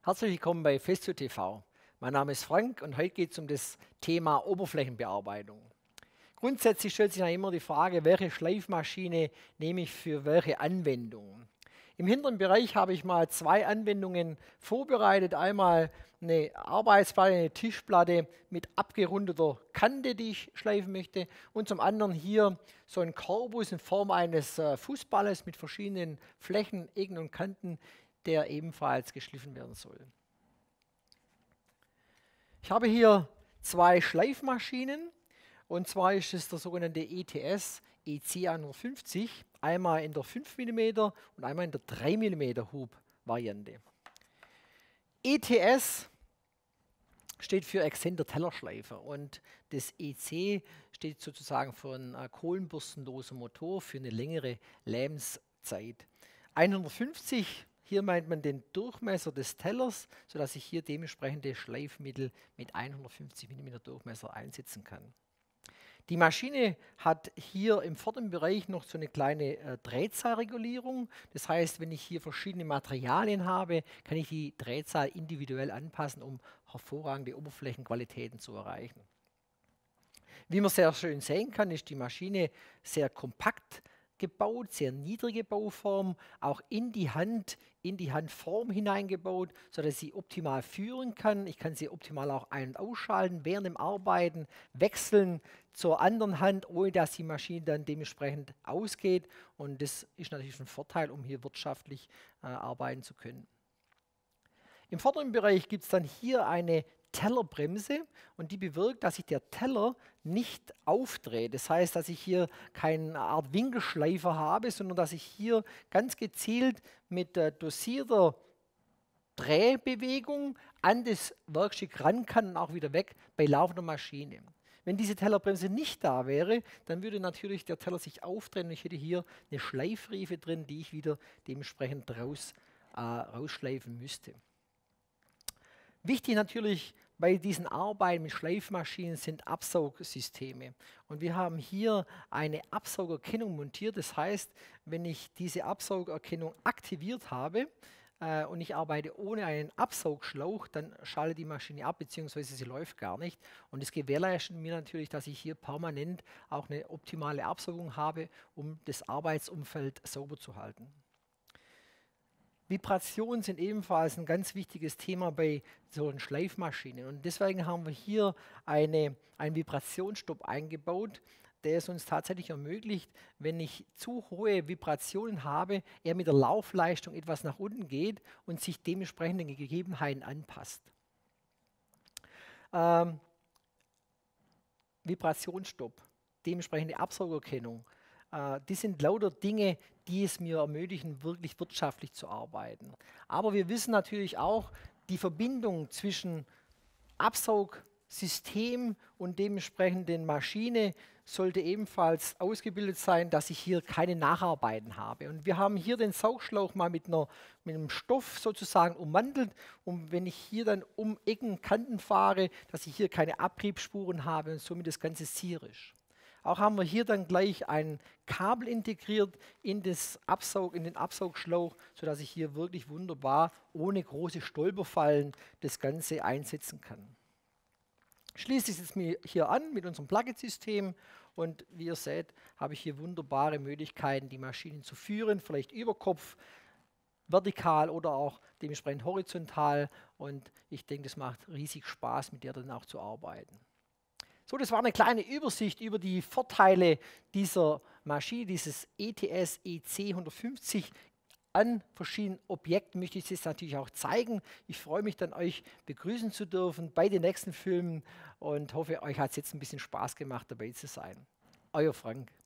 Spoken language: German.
Herzlich willkommen bei Festio TV. Mein Name ist Frank und heute geht es um das Thema Oberflächenbearbeitung. Grundsätzlich stellt sich ja immer die Frage, welche Schleifmaschine nehme ich für welche Anwendung. Im hinteren Bereich habe ich mal zwei Anwendungen vorbereitet. Einmal eine Arbeitsplatte, eine Tischplatte mit abgerundeter Kante, die ich schleifen möchte. Und zum anderen hier so ein Korbus in Form eines Fußballes mit verschiedenen Flächen, Ecken und Kanten, der ebenfalls geschliffen werden soll. Ich habe hier zwei Schleifmaschinen. Und zwar ist es der sogenannte ETS EC 150, einmal in der 5 mm und einmal in der 3 mm Hub-Variante. ETS steht für Exzenter Tellerschleifer und das EC steht sozusagen für einen kohlenbürstenlosen Motor für eine längere Lebenszeit. 150, hier meint man den Durchmesser des Tellers, sodass ich hier dementsprechende Schleifmittel mit 150 mm Durchmesser einsetzen kann. Die Maschine hat hier im vorderen Bereich noch so eine kleine Drehzahlregulierung. Das heißt, wenn ich hier verschiedene Materialien habe, kann ich die Drehzahl individuell anpassen, um hervorragende Oberflächenqualitäten zu erreichen. Wie man sehr schön sehen kann, ist die Maschine sehr kompakt gebaut, sehr niedrige Bauform, auch in die Handform hineingebaut, sodass ich sie optimal führen kann. Ich kann sie optimal auch ein- und ausschalten, während dem Arbeiten wechseln zur anderen Hand, ohne dass die Maschine dann dementsprechend ausgeht. Und das ist natürlich ein Vorteil, um hier wirtschaftlich arbeiten zu können. Im vorderen Bereich gibt es dann hier eine Tellerbremse und die bewirkt, dass sich der Teller nicht aufdreht. Das heißt, dass ich hier keine Art Winkelschleifer habe, sondern dass ich hier ganz gezielt mit dosierter Drehbewegung an das Werkstück ran kann und auch wieder weg bei laufender Maschine. Wenn diese Tellerbremse nicht da wäre, dann würde natürlich der Teller sich aufdrehen und ich hätte hier eine Schleifriefe drin, die ich wieder dementsprechend rausschleifen müsste. Wichtig natürlich bei diesen Arbeiten mit Schleifmaschinen sind Absaugsysteme. Und wir haben hier eine Absaugerkennung montiert. Das heißt, wenn ich diese Absaugerkennung aktiviert habe und ich arbeite ohne einen Absaugschlauch, dann schaltet die Maschine ab, beziehungsweise sie läuft gar nicht. Und das gewährleistet mir natürlich, dass ich hier permanent auch eine optimale Absaugung habe, um das Arbeitsumfeld sauber zu halten. Vibrationen sind ebenfalls ein ganz wichtiges Thema bei solchen Schleifmaschinen. Und deswegen haben wir hier einen Vibrationsstopp eingebaut, der es uns tatsächlich ermöglicht, wenn ich zu hohe Vibrationen habe, er mit der Laufleistung etwas nach unten geht und sich dementsprechend den Gegebenheiten anpasst. Vibrationsstopp, dementsprechende Absaugerkennung. Die sind lauter Dinge, die es mir ermöglichen, wirklich wirtschaftlich zu arbeiten. Aber wir wissen natürlich auch, die Verbindung zwischen Absaugsystem und dementsprechend den Maschine sollte ebenfalls ausgebildet sein, dass ich hier keine Nacharbeiten habe. Und wir haben hier den Saugschlauch mal mit einem Stoff sozusagen ummantelt, und wenn ich hier dann um Ecken, Kanten fahre, dass ich hier keine Abriebspuren habe und somit das Ganze sierisch. Auch haben wir hier dann gleich ein Kabel integriert in den Absaugschlauch, sodass ich hier wirklich wunderbar ohne große Stolperfallen das Ganze einsetzen kann. Schließe ich es mir hier an mit unserem Plugin-System und wie ihr seht, habe ich hier wunderbare Möglichkeiten, die Maschinen zu führen, vielleicht über Kopf, vertikal oder auch dementsprechend horizontal, und ich denke, es macht riesig Spaß, mit der dann auch zu arbeiten. So, das war eine kleine Übersicht über die Vorteile dieser Maschine, dieses ETS EC 150. An verschiedenen Objekten möchte ich es natürlich auch zeigen. Ich freue mich dann, euch begrüßen zu dürfen bei den nächsten Filmen und hoffe, euch hat es jetzt ein bisschen Spaß gemacht, dabei zu sein. Euer Frank.